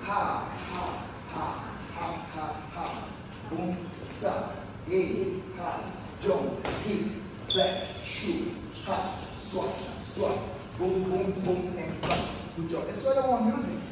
ha, ha, ha, ha, ha, ha. Boom, za, hey, ha, jump, hit, back, shoot, ha, swat, swat. Boom, boom, boom, and bounce. Good job. That's all I want music.